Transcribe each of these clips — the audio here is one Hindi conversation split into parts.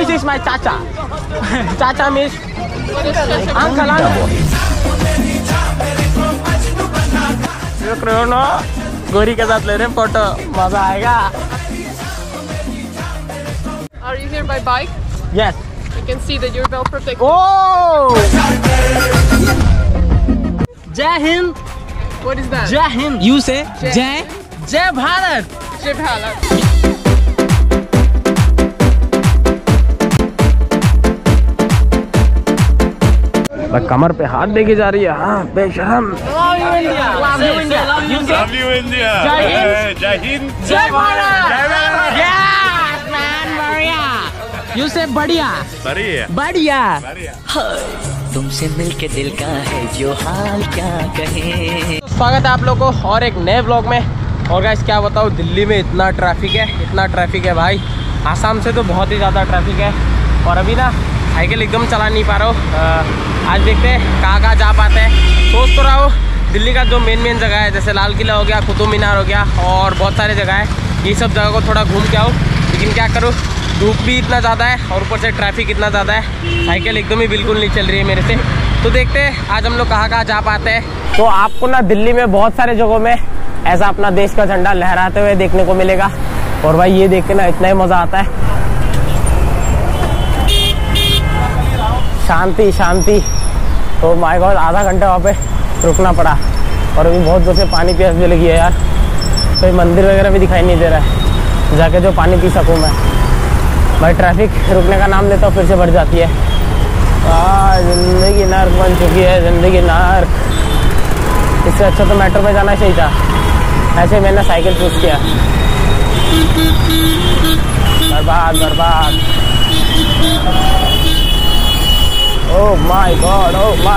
This is my chacha. Chacha means uncle. देख रहे हो ना, गोरी के साथ ले रहे फोटो, मजा आएगा। Are you here by bike? Yes. You can see that you're well protected. Oh! Jai Hind. What is that? Jai Hind. You say Jai. Jai Bharat. Jai Bharat. कमर पे हाथ देके जा रही है। हाँ बेशरम। Love you India. Love you India. Love you India. Jai Hind. Jai Hind. Jai Bharat. Yes man, बढ़िया। You say बढ़िया। बढ़िया। बढ़िया। तुमसे मिलके दिल का है जो हाल क्या कहे। स्वागत है आप लोगों को और एक नए व्लॉग में। और गाइस क्या बताऊँ, दिल्ली में इतना ट्रैफिक है भाई। आसाम से तो बहुत ही ज़्यादा ट्रैफिक है। और अभी ना साइकिल एकदम चला नहीं पा रहा हूँ। आज देखते हैं कहाँ जा पाते हैं। सोच तो रहा हूँ दिल्ली का जो मेन जगह है, जैसे लाल किला हो गया, कुतुब मीनार हो गया और बहुत सारे जगह है, ये सब जगह को थोड़ा घूम के आऊँ। लेकिन क्या करूँ, धूप भी इतना ज़्यादा है और ऊपर से ट्रैफिक इतना ज़्यादा है, साइकिल एकदम ही बिल्कुल नहीं चल रही है मेरे से। तो देखते हैं आज हम लोग कहाँ जा पाते हैं। तो आपको ना दिल्ली में बहुत सारे जगहों में ऐसा अपना देश का झंडा लहराते हुए देखने को मिलेगा। और भाई ये देख के ना इतना ही मज़ा आता है। शांति। तो माय गॉड, आधा घंटा वहाँ पे रुकना पड़ा। और अभी बहुत जोर से पानी प्यास भी लगी है यार। कोई मंदिर वगैरह भी दिखाई नहीं दे रहा है जाके जो पानी पी सकूँ मैं। भाई ट्रैफिक रुकने का नाम लेता हूँ फिर से बढ़ जाती है। जिंदगी नर्क बन चुकी है, जिंदगी नर्क। इससे अच्छा तो मेट्रो में जाना चाहिए था। ऐसे मैंने साइकिल चूज किया। बर्बाद। Oh my God,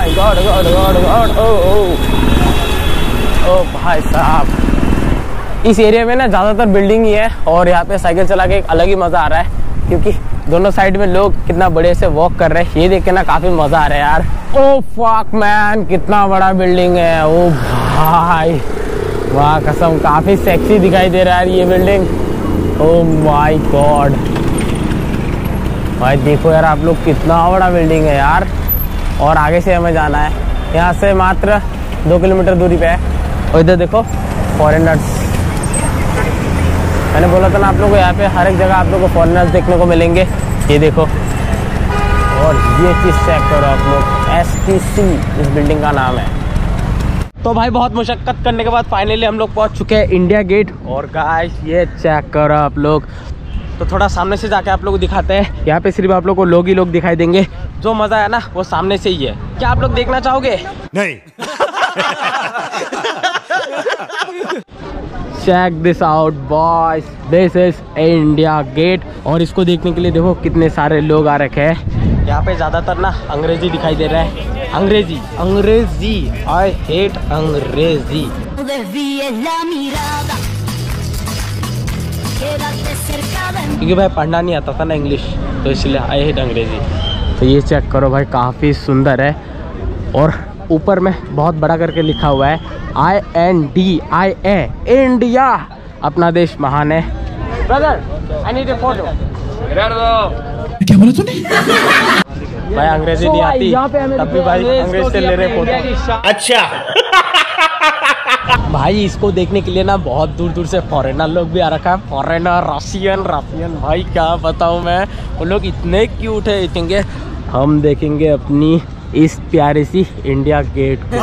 oh भाई साहब, इस एरिया में ना ज़्यादातर बिल्डिंग ही है और यहाँ पे साइकिल चला के एक अलग ही मज़ा आ रहा है, क्योंकि दोनों साइड में लोग कितना बड़े से वॉक कर रहे हैं। ये देख के ना काफ़ी मज़ा आ रहा है यार। ओ फक मैन, कितना बड़ा बिल्डिंग है। ओ भाई वाह कसम, काफ़ी सेक्सी दिखाई दे रहा है ये बिल्डिंग। ओ माय गॉड भाई देखो यार आप लोग, कितना बड़ा बिल्डिंग है यार। और आगे से हमें जाना है, यहाँ से मात्र 2 किलोमीटर दूरी पे है। और इधर देखो फॉरेनर्स, मैंने बोला था ना आप लोगों को, यहाँ पे हर एक जगह आप लोगों को फॉरेनर्स देखने को मिलेंगे। ये देखो, और ये चीज़ चेक करो आप लोग, STC इस बिल्डिंग का नाम है। तो भाई बहुत मुशक्कत करने के बाद फाइनली हम लोग पहुँच चुके हैं इंडिया गेट। और गाइस ये चेक करो आप लोग। तो थोड़ा सामने से जाके आप लोग को दिखाते हैं। यहाँ पे सिर्फ आप लोग को लोग ही लोग दिखाई देंगे। जो मजा है ना वो सामने से ही है। क्या आप लोग देखना चाहोगे? नहीं। Check this out boys, this is India Gate. और इसको देखने के लिए देखो कितने सारे लोग आ रखे हैं। यहाँ पे ज्यादातर ना अंग्रेजी दिखाई दे रहा है। अंग्रेजी आई हेट अंग्रेजी। क्योंकि भाई पढ़ना नहीं आता था ना इंग्लिश, तो इसलिए आई हेट अंग्रेजी। तो ये चेक करो भाई, काफ़ी सुंदर है। और ऊपर में बहुत बड़ा करके लिखा हुआ है INDIA, इंडिया। अपना देश महान है। Brother I need a photo. क्या बोला तूने? भाई अंग्रेजी नहीं आती, तब भी भाई अंग्रेज से ले रहे फोटो। अच्छा भाई इसको देखने के लिए ना बहुत दूर से फॉरेनर लोग भी आ रखा है। फॉरेनर, रशियन भाई क्या बताऊँ मैं, वो लोग इतने क्यूट है। देखेंगे हम देखेंगे अपनी इस प्यारी सी इंडिया गेट को।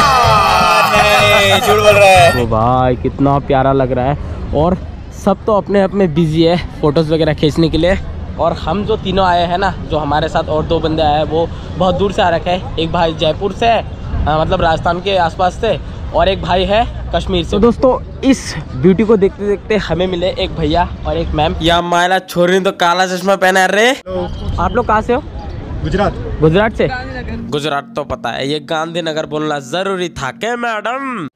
झूठ बोल रहा है वो भाई, कितना प्यारा लग रहा है। और सब तो अपने आप में बिजी है फोटोज वगैरह खींचने के लिए। और हम जो तीनों आए हैं ना, जो हमारे साथ और 2 बंदे आए हैं, वो बहुत दूर से आ रखे हैं। एक भाई जयपुर से है, मतलब राजस्थान के आसपास से, और एक भाई है कश्मीर से। तो दोस्तों इस ब्यूटी को देखते देखते हमें मिले एक भैया और एक मैम। या मायला छोरी तो काला चश्मा पहना रे। आप लोग कहाँ से हो? गुजरात से। गुजरात तो पता है, ये गांधीनगर बोलना जरूरी था क्या मैडम?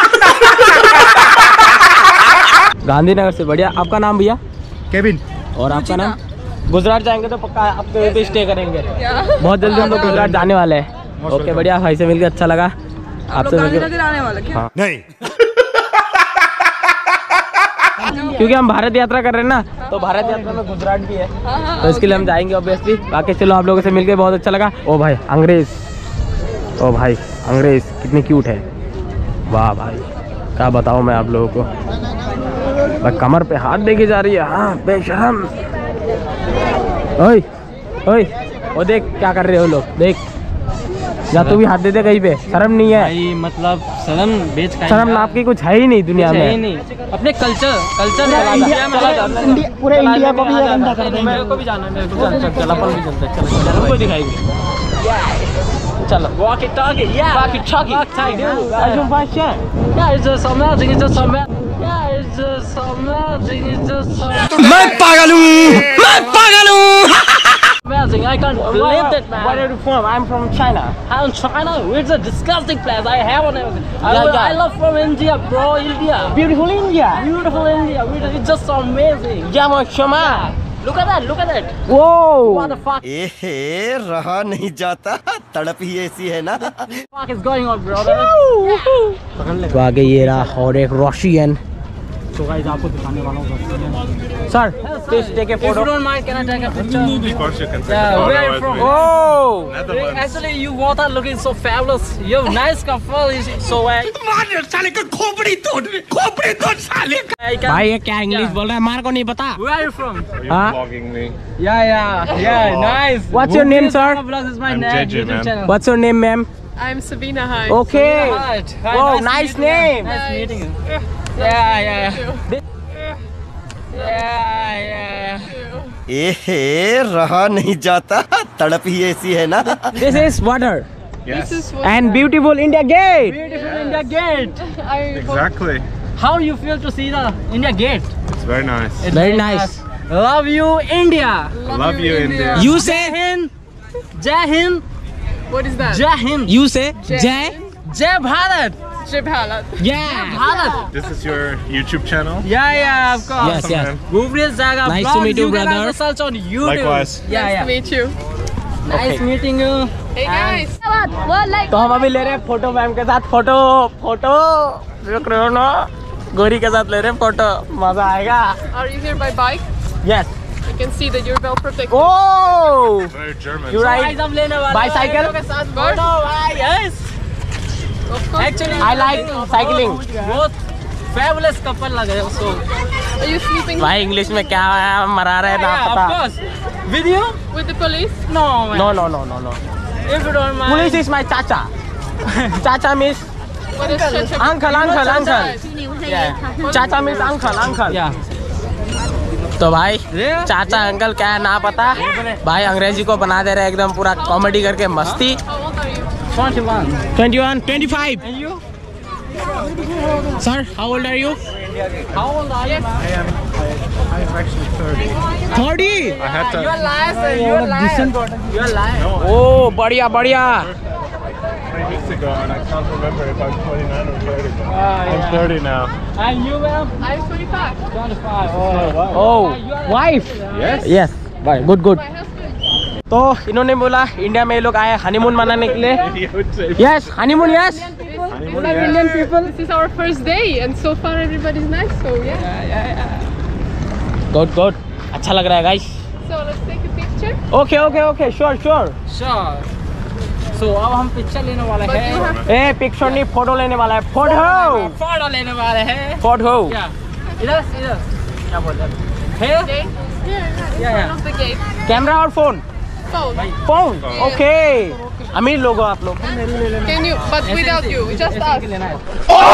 गांधीनगर से। बढ़िया। आपका नाम भैया? केविन। और आपका नाम? गुजरात जाएंगे तो पक्का आपके भी स्टे करेंगे। बहुत जल्दी हम लोग गुजरात जाने वाले हैं। ओके बढ़िया, भाई से मिलकर अच्छा लगा। आपसे गांधीनगर आने वाले क्या? नहीं। क्योंकि हम भारत यात्रा कर रहे हैं ना, तो भारत यात्रा में गुजरात भी है, तो इसके लिए हम जाएंगे ऑब्वियसली। बाकी चलो, आप लोगों से मिलके बहुत अच्छा लगा। ओ भाई अंग्रेज, ओ भाई अंग्रेज कितनी क्यूट है, वाह भाई, क्या बताऊँ मैं आप लोगों को। भाई कमर पे हाथ देके जा रही है, हाँ बेशरम। ओए ओए, ओ देख क्या कर रहे हो लोग, देख या तू भी हाथ दे दे कहीं पे, शर्म नहीं है भाई, मतलब शर्म बेच का शर्म नाप की कुछ है ही नहीं दुनिया में। नहीं, अपने कल्चर पूरे इंडिया को भी गंदा कर देंगे। मेरे को भी जाना है, मेरे को जाना है, चल अपन भी चलते हैं, चलो उनको दिखाएंगे। चलो walkie talkie, yeah, walkie talkie, I don't find shit. Yeah, it's just amazing, it's just amazing. Yeah, it's just amazing, it's just amazing. मैं पागल हूँ, मैं पागल हूँ। Amazing, I can't believe that, man. Where are you from? I'm from China. I'm China. It's a disgusting place. I haven't ever. Yeah. I love from India, bro. India. Beautiful India. Beautiful India. It's just so amazing. Yeah, Shama. Look at that. Look at that. Whoa. What the fuck? रहा नहीं जाता, तड़प ही ऐसी है ना। Fuck is going on, brother? तो आगे ये रहा और एक रोशियन। So guys, आपको दिखाने वाला हूँ। Sir, please take a If you photo. don't mind, can I take a picture? Of course you can take Yeah, a photo where are you with from? me. Oh. Netherlands. Actually, you both are looking so fabulous. You have nice couple. So I can. भाई ये क्या इंग्लिश बोल रहा है, मार को नहीं पता। Where are you from? Are you Huh? vlogging me? Yeah, nice. What's your name, sir? Vlog is my I'm name, JJ, YouTube man. channel. What's your name, ma'am? I'm Sabina. Hi. Okay. Right. Hi, Wow, nice nice meeting you. name. Nice meeting you. You Yeah. too. Yeah. रहा नहीं जाता, तड़प ही ऐसी है ना। This is water Yes. This is what and beautiful India Gate. Beautiful India Gate. I hope Exactly. How you feel to see the India Gate? It's very nice. It's Very nice. Love you, India. Love you, India. You say, Jai Hind. Jai Hind. What is that? Jai Hind. you say, Jai. Jai Bharat. Jai Bharat. Yeah. Bharat. This is your YouTube channel? Yeah, of course. Yes, yes. man. Google's Zaga Nice vlog. to meet you, can brother. also search on YouTube. Likewise. Yeah, Nice yeah. to meet you. Nice meeting you. Hey guys. तो हम अभी ले रहे हैं फोटो मैम के साथ, फोटो देख रहे हो ना, गोरी के साथ ले रहे हैं फोटो, मजा आएगा। Are you here by bike? Yes. I can see that you're well protected. Oh. Very German. You right? Guys, हम लेने वाले Bicycle? हैं लोगों के साथ Of course. photo, भाई, yes. Of course. Actually, I like cycling. बहुत fabulous couple लग रहे हो, so. Are you sleeping भाई इंग्लिश में क्या है, मरा रहे ना Yeah, पता। of course. With you? with the police? No, man. No. If you don't mind. Police is my chacha. Chacha means What is such a uncle. Yeah. चाचा means uncle. Yeah. तो भाई Yeah. चाचा अंकल क्या है ना पता, भाई अंग्रेजी को बना दे रहे एकदम पूरा कॉमेडी करके मस्ती। How old are you? 21. 21, 25. And you? Sir, how old are you? How old are you? I'm actually 30. 30. I had to. You're lying. You're lying. You're lying. Oh, बढ़िया 3 weeks ago, and I can't remember if I'm 29 or 30. I'm 30 now. And you, ma'am? I'm 25. 25. Oh, wife. Yes. Yes. Bye. Good. My husband. तो इन्होंने बोला इंडिया में ये लोग आए हनीमून मनाने के लिए। You would say. Yes honeymoon, yes Honeymoon, Like yes. Indian people. This is our first day, and so far everybody's nice. So yeah. Good अच्छा लग रहा है guys. So let's take a picture. Okay sure Sure. So अब हम पिक्चर लेने वाले But you हैं। have ए पिक्चर नहीं, फोटो लेने वाला है, फोटो लेने वाले हैं। फोटो। क्या? इधर क्या बोल रहे हैं? है? gate. Yeah. Yeah. Front of the gate. Camera और फोन। Phone. ओके, अमीर लोग हो आप लोग। Can you? But without you, just us. लेना है।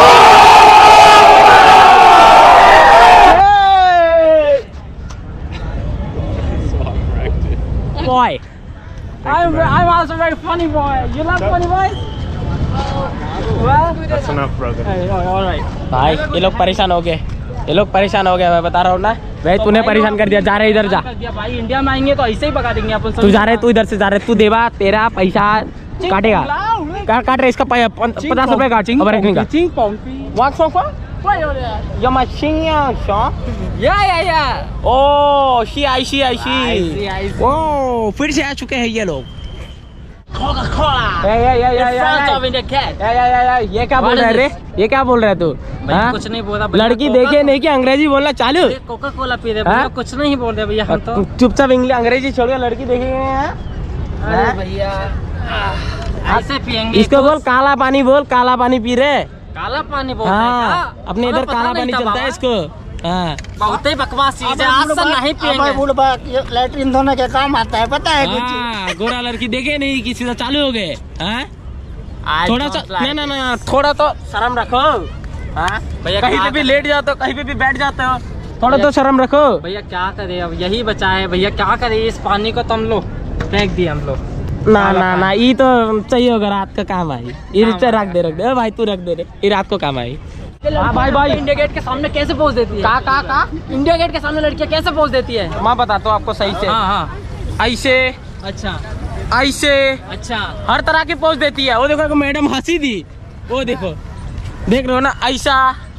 Boy I'm also very funny boy. You love funny boys? Well, That's enough, brother. all right. भाई ये लोग परेशान हो गए, मैं बता रहा हूँ ना भाई, तूने परेशान कर दिया। जा रहे इधर जा, भाई इंडिया में आएंगे तो ऐसे ही पका देंगे अपन। तू जा रहे, तू इधर से जा रहे, तू देवा, तेरा पैसा काटेगा। काट रहे इसका 50 रुपए काट। अब रखने का चिंग पोंपी। What's so far? Your machine, shop. Yeah. Oh, I see. I see. Oh, फिर से आ चुके हैं ये लोग। ये क्या बोल रहा है रे? ये क्या बोल रहा है तू? कुछ नहीं बोला लड़की देखे नहीं कि अंग्रेजी बोलना चालू? कोका कोला पी रहे भैया, कुछ नहीं बोल रहे भैया हम तो। चुपचाप इंग्लिश अंग्रेजी छोड़ के लड़की देखेंगे। अरे भैया ऐसे पियेंगे। इसको बोल काला पानी, बोल काला पानी पी रहे। काला पानी बोल हाँ, अपने इधर काला पानी चलता है इसको। हाँ, बहुत ही बकवास चीज है, आज से नहीं पियेंगे। लैट्रिन धोने के काम आता है, पता है कुछ? हाँ, गोरा लड़की देखे नहीं किसी से चालू हो गए। थोड़ा सा ना थोड़ा तो शर्म रखो। भैया कहीं पे भी लेट जाते हो, कहीं पे भी बैठ जाते हो, थोड़ा तो शर्म रखो। भैया क्या करे, अब यही बचा है भैया, क्या करे। इस पानी को तो हम लोग फेंक दिए हम लोग। ना ये तो चाहिए होगा, रात का काम आई। ये रख दे भाई, तू रख दे रे, ये रात को काम आई। भाई इंडिया गेट के सामने कैसे पोज देती है? का इंडिया गेट के सामने लड़कियां कैसे पोज देती है? मैं बताता हूँ आपको सही से। हाँ ऐसे, अच्छा ऐसे, अच्छा हर तरह की पोज देती है। वो देखो मैडम हंसी दी, वो देखो, देख रहे हो ना, ऐसा।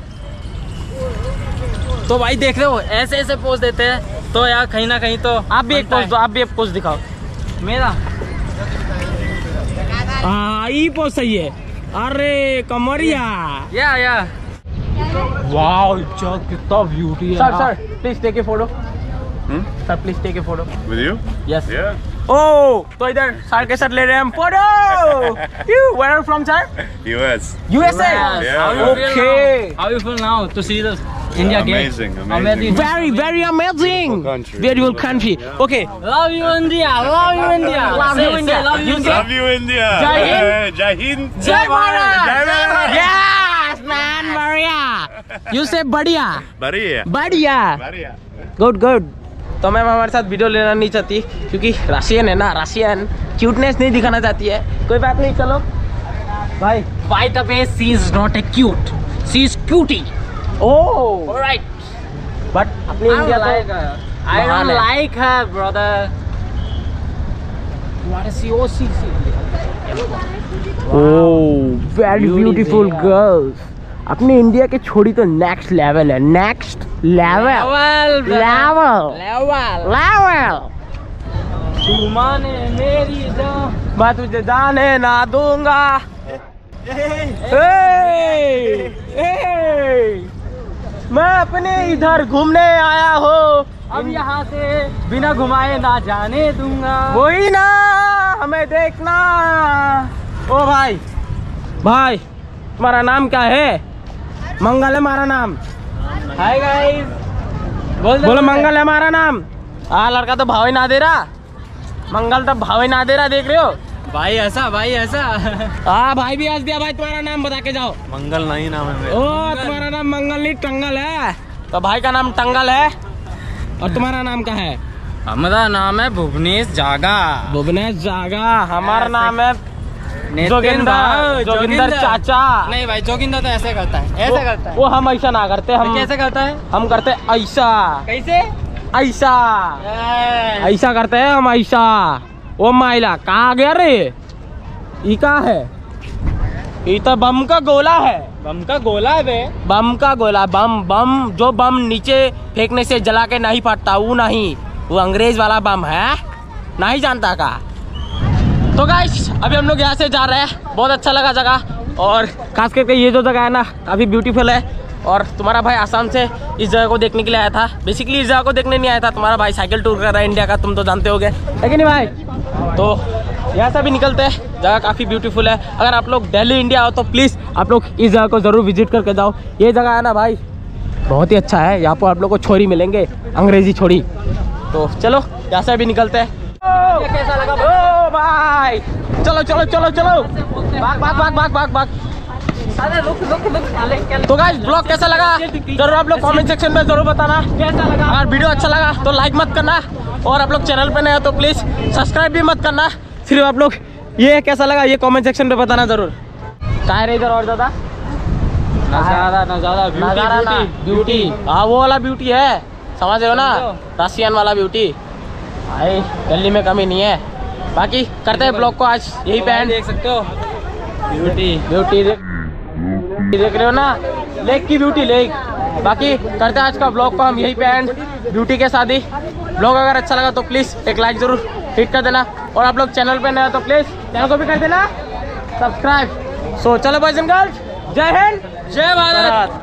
तो भाई देख रहे हो ऐसे ऐसे पोज देते हैं, तो यार कहीं ना कहीं तो आप भी एक पोज दो, आप भी एक पोज दिखाओ। मेरा हाँ, ये पोज सही है। अरे कमरिया, या वाओ, कितना ब्यूटी है। Sir please take a photo. Sir please take a photo With you? Yes. Yeah. Oh तो इधर सर के साथ ले रहे हैं हम photo. Where are you from, sir? US. USA. Yeah. Okay. How you feel now to see the India gate? Amazing. Very amazing. Beautiful country. Beautiful country. Okay. Love you India, love you India, Love you India. love you India. Love you, India. Jai Hind. Jai Hind. Jai Bharat. Jai Bharat. Yes, man, बढ़िया। You say बढ़िया। बढ़िया. बढ़िया। बढ़िया. गुड। तो मैम हमारे साथ वीडियो लेना नहीं चाहती क्योंकि रशियन है ना, रशियन क्यूटनेस नहीं दिखाना चाहती है। कोई बात नहीं, चलो भाई। By the way, she is not a cute, she is cutie. Oh, Alright. But अपनी इंडिया तो I don't like her, brother. What is she? Oh, she. Oh, very beautiful girls. अपनी इंडिया के छोड़ी तो नेक्स्ट लेवल है, नेक्स्ट लेवल। तू माने मेरी जान, मैं तुझे जाने ना दूंगा। मैं अपने इधर घूमने आया हूँ, अब यहाँ से बिना घुमाए ना जाने दूंगा। वही ना, हमें देखना। ओ भाई तुम्हारा नाम क्या है? मंगल है हमारा नाम। हाय गाइस, बोलो मंगल है हमारा नाम। हाँ, लड़का तो भाव ही ना दे रहा, मंगल तो भाव ही ना दे रहा, देख रहे हो भाई ऐसा। हाँ, भाई भी हंस दिया। भाई तुम्हारा नाम बता के जाओ। मंगल नहीं नाम है मेरा। ओ, तुम्हारा नाम मंगल नहीं टंगल है। तो भाई का नाम टंगल है, और तुम्हारा नाम क्या है? हमारा नाम है भुवनेश जागा। भुवनेश जागा। हमारा नाम है जोगिंदर चाचा। नहीं भाई, जोगिंदर तो ऐसे करता है, ऐसे करता है। वो हम ऐसा ना करते, हम कैसे करता है? हम करते ऐसा। कैसे? ऐसा ऐसा करते हैं हम, ऐसा। ओ माइला, कहाँ गया रे? ये क्या है? ये तो बम का गोला है। बम का गोला है बे? बम का गोला, बम जो बम नीचे फेंकने से जला के नहीं फटता, वो नहीं, वो अंग्रेज वाला बम है, नहीं जानता का? तो गाइस अभी हम लोग यहाँ से जा रहे हैं। बहुत अच्छा लगा जगह, और खास करके ये जो जगह है ना, काफ़ी ब्यूटीफुल है। और तुम्हारा भाई आसाम से इस जगह को देखने के लिए आया था। बेसिकली इस जगह को देखने नहीं आया था, तुम्हारा भाई साइकिल टूर कर रहा है इंडिया का, तुम तो जानते होगे, है कि नहीं भाई? तो यहाँ से भी निकलते हैं। जगह काफ़ी ब्यूटीफुल है। अगर आप लोग दिल्ली इंडिया हो तो प्लीज़ आप लोग इस जगह को ज़रूर विजिट करके जाओ। ये जगह है ना भाई, बहुत ही अच्छा है। यहाँ पर आप लोग को छोरी मिलेंगे, अंग्रेजी छोरी। तो चलो यहाँ से भी निकलते हैं। कैसा लगा ओ भाई, चलो चलो चलो चलो, भाग। तो गाइस ब्लॉग कैसा लगा जरूर आप लोग कमेंट सेक्शन में जरूर बताना। कैसा लगा? अगर वीडियो अच्छा लगा तो लाइक मत करना, और आप लोग चैनल पे नए हो तो प्लीज सब्सक्राइब भी मत करना। सिर्फ आप लोग ये कैसा लगा ये कमेंट सेक्शन पे बताना जरूर। कहाँ रहे इधर और ज्यादा नजारा ब्यूटी। हाँ, वो वाला ब्यूटी है, समझ रहे हो ना, रशियन वाला ब्यूटी। भाई दिल्ली में कमी नहीं है। बाकी करते हैं ब्लॉग को आज यही पे एंड। देख सकते हो ब्यूटी देख रहे हो ना, लेक की ब्यूटी लेक। बाकी करते हैं आज का ब्लॉग को हम यही पे एंड, ब्यूटी के साथ ही। ब्लॉग अगर अच्छा लगा तो प्लीज़ एक लाइक ज़रूर हिट कर देना। और आप लोग चैनल पे नए हो तो प्लीज चैनल को भी कर देना सब्सक्राइब। सो चलो बॉयज एंड गर्ल्स, जय हिंद, जय भारत।